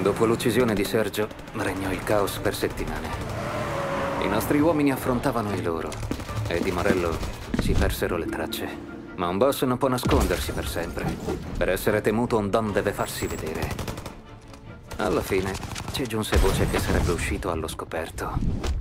Dopo l'uccisione di Sergio, regnò il caos per settimane. I nostri uomini affrontavano i loro, e di Morello si persero le tracce. Ma un boss non può nascondersi per sempre. Per essere temuto, un don deve farsi vedere. Alla fine, ci giunse voce che sarebbe uscito allo scoperto.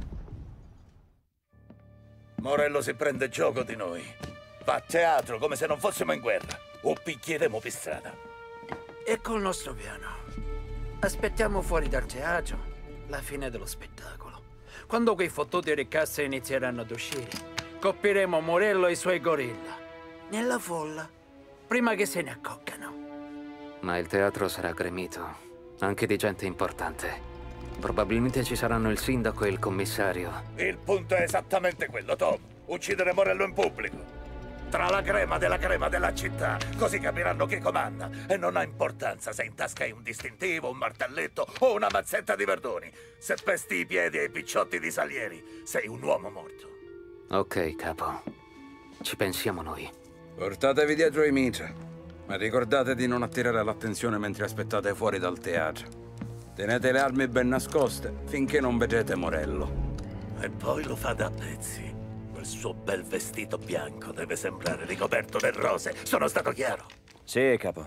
Morello si prende gioco di noi. Fa teatro come se non fossimo in guerra. O picchieremo per strada. Ecco il nostro piano. Aspettiamo fuori dal teatro la fine dello spettacolo. Quando quei fottuti ricassi inizieranno ad uscire, colpiremo Morello e i suoi gorilla nella folla, prima che se ne accoccano. Ma il teatro sarà gremito, anche di gente importante. Probabilmente ci saranno il sindaco e il commissario. Il punto è esattamente quello, Tom. Uccidere Morello in pubblico. Tra la crema della città, così capiranno chi comanda. E non ha importanza se in tasca hai un distintivo, un martelletto o una mazzetta di verdoni. Se pesti i piedi ai picciotti di Salieri, sei un uomo morto. Ok, capo. Ci pensiamo noi. Portatevi dietro i mitra, ma ricordate di non attirare l'attenzione mentre aspettate fuori dal teatro. Tenete le armi ben nascoste finché non vedete Morello. E poi lo fa da pezzi. Il suo bel vestito bianco deve sembrare ricoperto di rose. Sono stato chiaro? Sì, capo.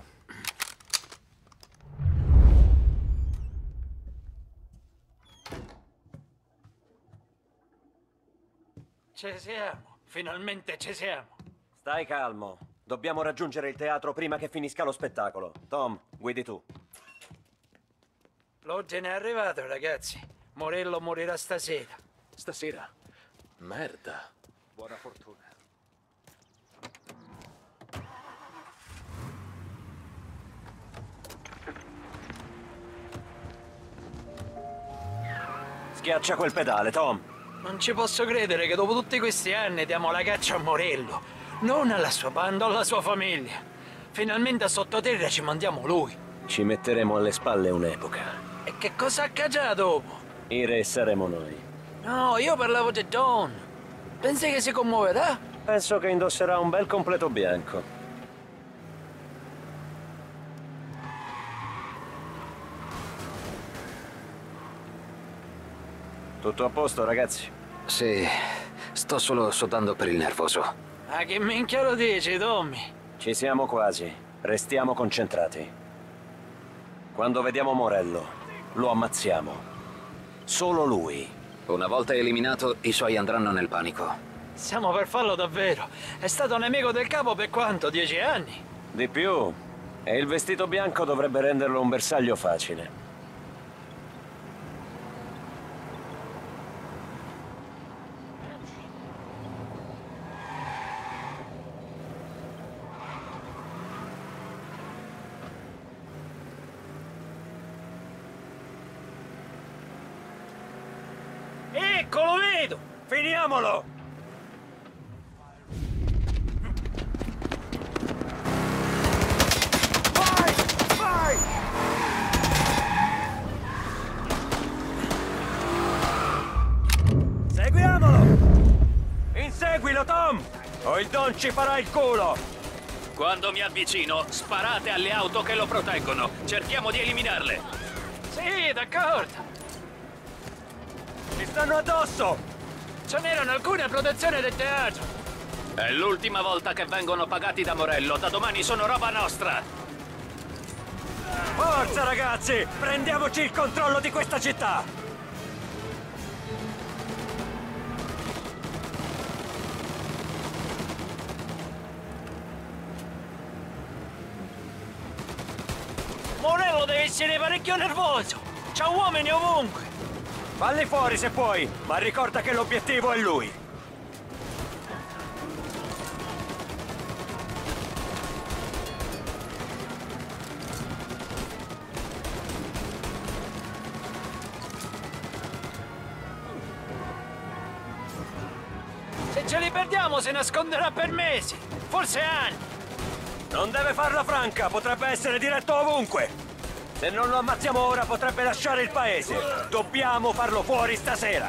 Ci siamo. Finalmente ci siamo. Stai calmo. Dobbiamo raggiungere il teatro prima che finisca lo spettacolo. Tom, guidi tu. L'ordine è arrivato, ragazzi. Morello morirà stasera. Stasera? Merda. Buona fortuna. Schiaccia quel pedale, Tom. Non ci posso credere che dopo tutti questi anni diamo la caccia a Morello. Non alla sua banda, alla sua famiglia. Finalmente a sottoterra ci mandiamo lui. Ci metteremo alle spalle un'epoca. E che cosa accadrà dopo? I re saremo noi. No, io parlavo di Don. Pensi che si commuoverà? Penso che indosserà un bel completo bianco. Tutto a posto, ragazzi? Sì, sto solo sudando per il nervoso. Ma che minchia lo dici, Tommy? Ci siamo quasi. Restiamo concentrati. Quando vediamo Morello, lo ammazziamo. Solo lui. Una volta eliminato, i suoi andranno nel panico. Stiamo per farlo davvero. È stato nemico del capo per quanto? 10 anni? Di più. E il vestito bianco dovrebbe renderlo un bersaglio facile. Ecco, lo vedo! Finiamolo! Vai! Vai! Seguiamolo! Inseguilo, Tom! O il Don ci farà il culo! Quando mi avvicino, sparate alle auto che lo proteggono. Cerchiamo di eliminarle. Sì, d'accordo! Ci stanno addosso! Ce n'erano alcune a protezione del teatro! È l'ultima volta che vengono pagati da Morello. Da domani sono roba nostra. Forza, ragazzi! Prendiamoci il controllo di questa città! Morello deve essere parecchio nervoso! C'ha uomini ovunque! Falli fuori se puoi, ma ricorda che l'obiettivo è lui. Se ce li perdiamo si nasconderà per mesi, forse anni. Non deve farla franca, potrebbe essere diretto ovunque. Se non lo ammazziamo ora potrebbe lasciare il paese. Dobbiamo farlo fuori stasera.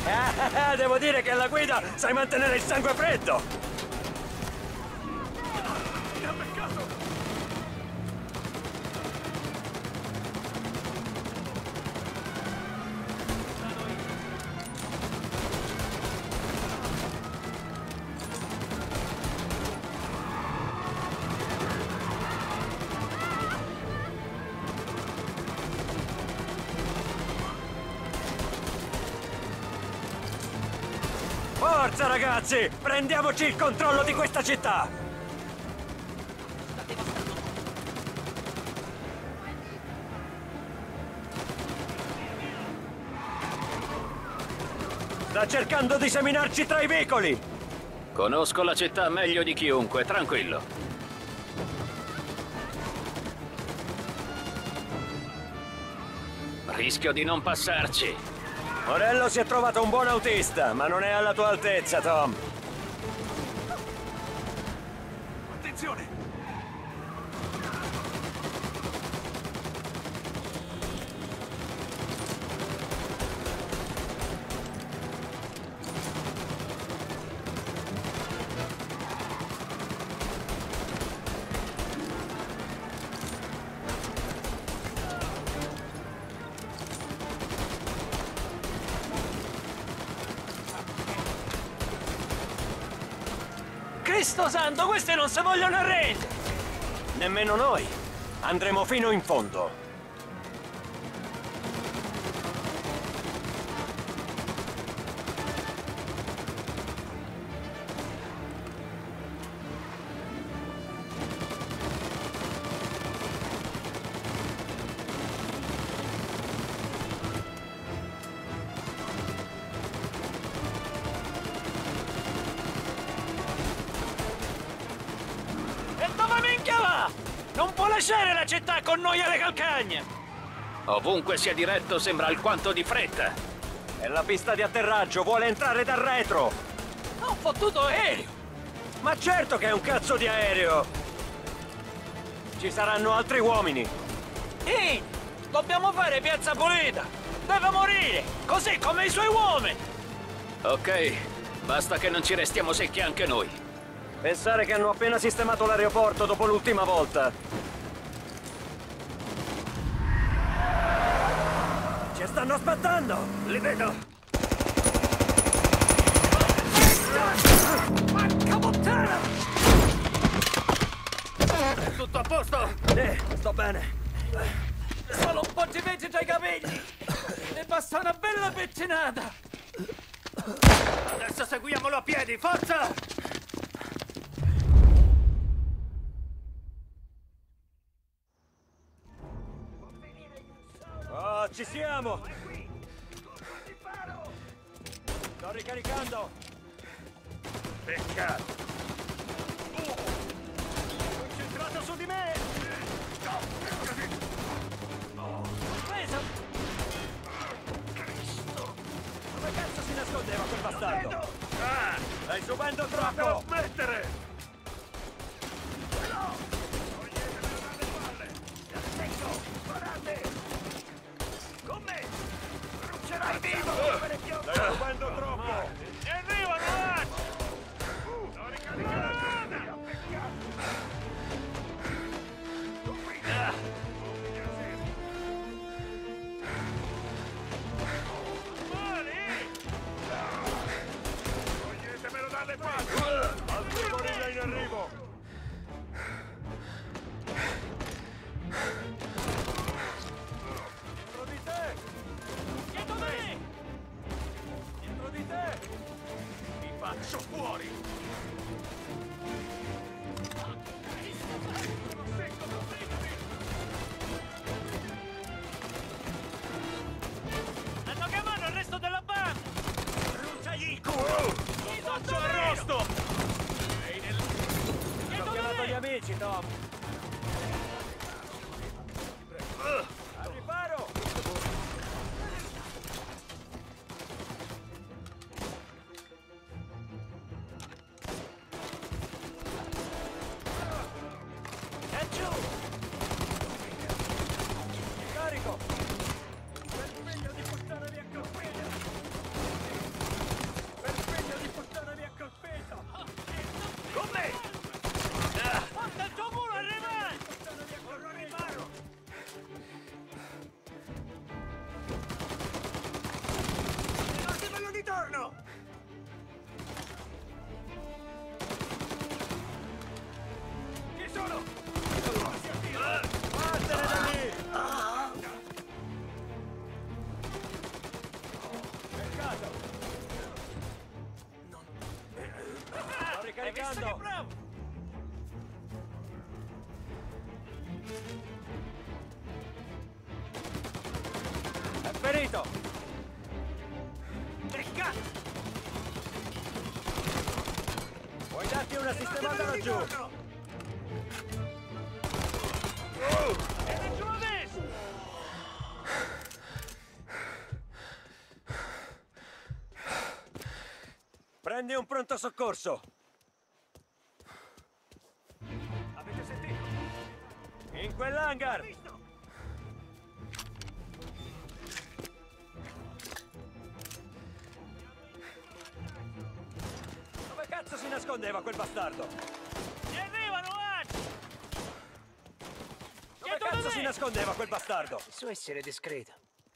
Devo dire che alla guida sai mantenere il sangue freddo! Forza ragazzi, prendiamoci il controllo di questa città! Sta cercando di seminarci tra i vicoli! Conosco la città meglio di chiunque, tranquillo. Rischio di non passarci. Morello si è trovato un buon autista, ma non è alla tua altezza, Tom. Attenzione! Cristo santo, questi non si vogliono arrendere! Nemmeno noi. Andremo fino in fondo. Non può lasciare la città con noi alle calcagna! Ovunque sia diretto sembra alquanto di fretta. È la pista di atterraggio, vuole entrare dal retro! Un fottuto aereo! Ma certo che è un cazzo di aereo! Ci saranno altri uomini! Ehi! Dobbiamo fare piazza pulita! Deve morire! Così come i suoi uomini! Ok, basta che non ci restiamo secchi anche noi. Pensare che hanno appena sistemato l'aeroporto dopo l'ultima volta. Ci stanno aspettando! Li vedo! Porca puttana! È tutto a posto? Sto bene. Solo un po' di veci tra i capelli! Ne basta una bella pettinata! Adesso seguiamolo a piedi, forza! Oh, ci siamo! Sto ricaricando! Peccato! Concentrato su di me! Preso! Dove cazzo si nascondeva quel bastardo? Stai subendo troppo! Smettere! Stai subendo troppo! E arrivano, ragazzi! Sto ricaricando! Toglietemelo dalle palle! Altri gorilla in arrivo! Dietro di te! Dietro me! Dietro di te! Ti faccio fuori! Stanno chiamando il resto della banda! Bruciagli il culo! Ti Faccio arrosto! Ho Dietro chiamato me! gli amici, Tom! Al riparo! È giù! Carico! Per meglio di portare via Campiglia! Pensa che bravo! È ferito! Che cazzo! Vuoi darti una sistemata laggiù? Vieni giù adesso! Prendi un pronto soccorso! Avete sentito? In quell'hangar! Dove cazzo si nascondeva quel bastardo? Ci arrivano, Dove cazzo si nascondeva quel bastardo? Su essere discreto.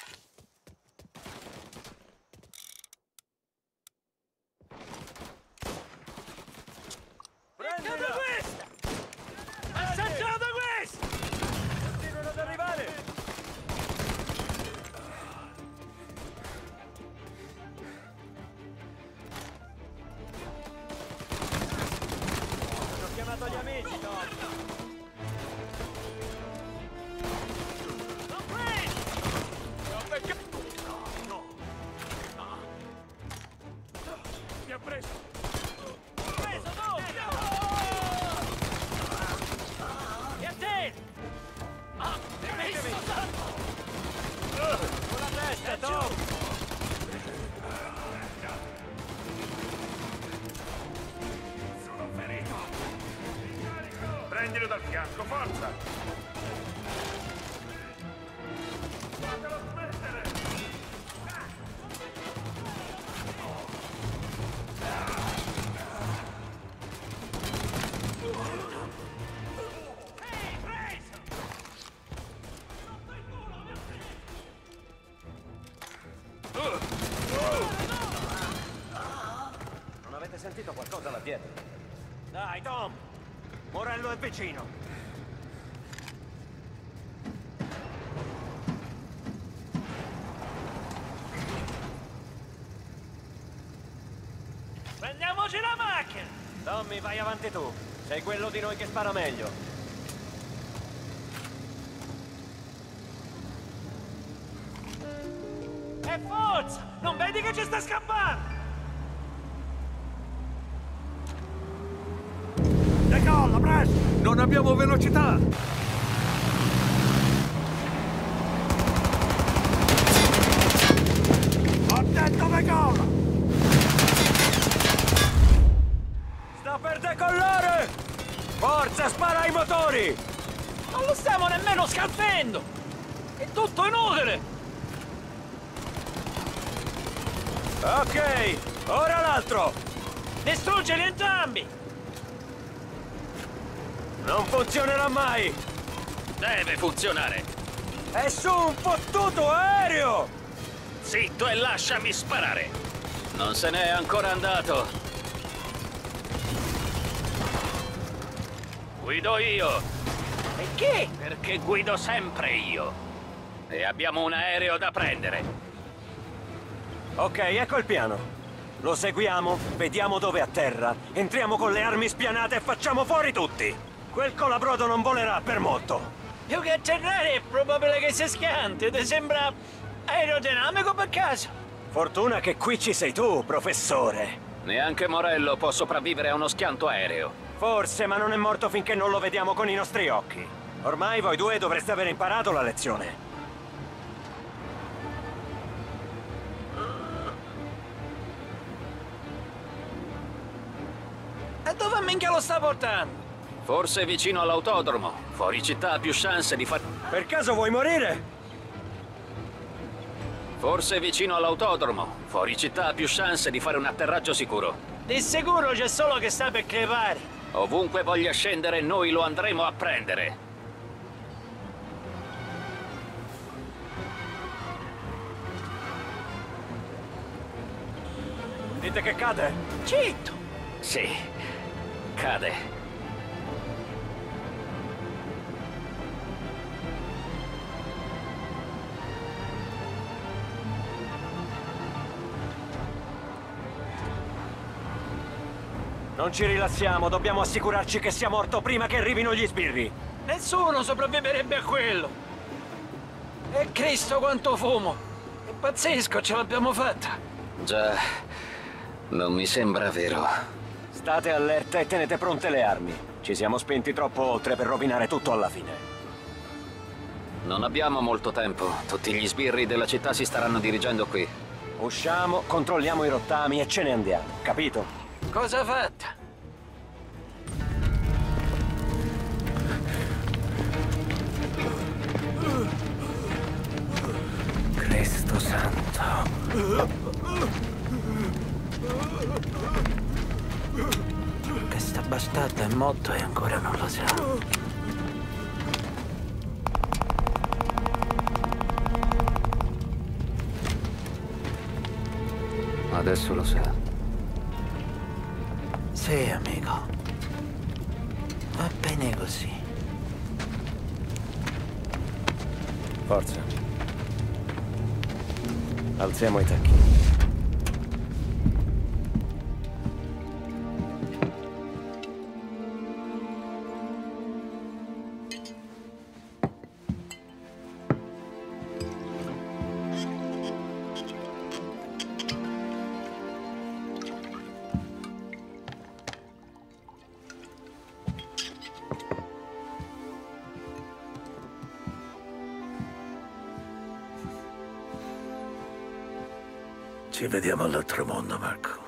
Prendila! questa! Assaggiato questa! Continuano ad arrivare! Hanno chiamato gli amici, no? Non preso! Mi ha preso! Preso, no! E a te! Cristo santo! Con la testa, Tom! Sono ferito! Prendilo dal fianco, forza! Fatelo smettere! Ehi, preso! Non avete sentito qualcosa là dietro? Dai, Tom! Morello è vicino! Prendiamoci la macchina! Tommy, vai avanti tu! Sei quello di noi che spara meglio! E forza! Non vedi che ci sta scappando? Decolla, presto! Non abbiamo velocità! Ho detto decolla! Sta per decollare! Forza, spara ai motori! Non lo stiamo nemmeno scalfendo! È tutto inutile! Ok, ora l'altro! Distruggili entrambi! Non funzionerà mai! Deve funzionare. È su un fottuto aereo! Zitto e lasciami sparare. Non se n'è ancora andato. Guido io. Perché? Perché guido sempre io. E abbiamo un aereo da prendere. Ok, ecco il piano. Lo seguiamo, vediamo dove atterra, entriamo con le armi spianate e facciamo fuori tutti! Quel colabrodo non volerà per molto! Più che atterrare è probabile che sia schiante, ti sembra aerodinamico per caso? Fortuna che qui ci sei tu, professore! Neanche Morello può sopravvivere a uno schianto aereo. Forse, ma non è morto finché non lo vediamo con i nostri occhi. Ormai voi due dovreste aver imparato la lezione. E dove minchia lo sta portando? Forse vicino all'autodromo. Fuori città ha più chance di far... Per caso vuoi morire? Forse vicino all'autodromo. Fuori città ha più chance di fare un atterraggio sicuro. Di sicuro c'è solo che sta per crepare. Ovunque voglia scendere, noi lo andremo a prendere. Dite che cade? Zitto! Sì, cade. Non ci rilassiamo, dobbiamo assicurarci che sia morto prima che arrivino gli sbirri. Nessuno sopravviverebbe a quello. E Cristo quanto fumo! È pazzesco, ce l'abbiamo fatta. Già, non mi sembra vero. State allerta e tenete pronte le armi. Ci siamo spinti troppo oltre per rovinare tutto alla fine. Non abbiamo molto tempo. Tutti gli sbirri della città si staranno dirigendo qui. Usciamo, controlliamo i rottami e ce ne andiamo, capito? Cosa fatta? Cristo santo. Questa bastarda è morta e ancora non lo sa. Adesso lo sa. Sì, amico. Va bene così. Forza. Alziamo i tacchini. Ci vediamo all'altro mondo, Marco.